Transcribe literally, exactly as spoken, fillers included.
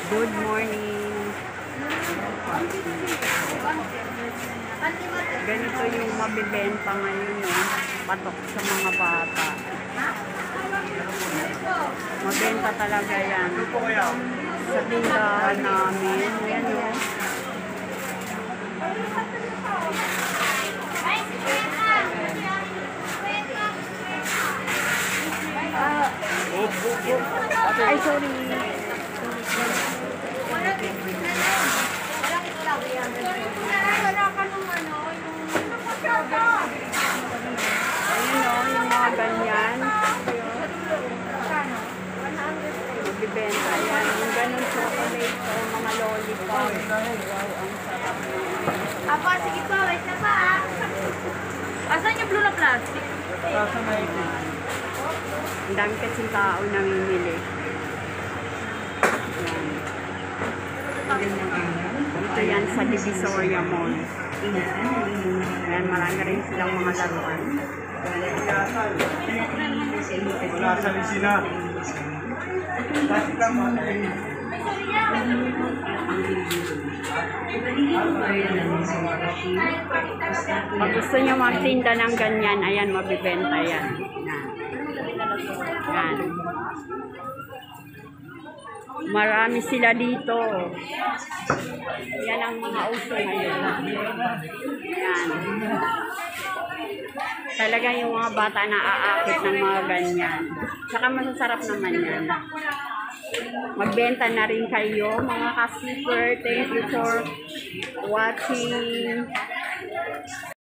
Good morning. Ganito yung mabibenta ngayon, no? Patok sa mga bata. Mabenta talaga yan. Sa tindahan namin. Yan, no? Ah, ay, sorry. Ayun, no, yung mga ganyan. Magbibenta yan. Yung ganun chocolate o mga lollipop. Wow, ang sarap na. Apa, sige po, wait na pa ah. Asan yung blue na plastic? Sa may Ang dami kasing tao namimili. Ito yan sa Divisoria Mall. Ayan, marami rin silang mga laruan. wala sa lisina. Kasi ka mo. Pag gusto nyo magtinda ng ganyan, ayan, mabibenta yan. Yan. Marami sila dito. Yan ang mga uso ngayon. Yan. Talaga yung mga bata na aakit ng mga ganyan. Saka masasarap naman yan. Magbenta na rin kayo, mga ka-super. Thank you for watching.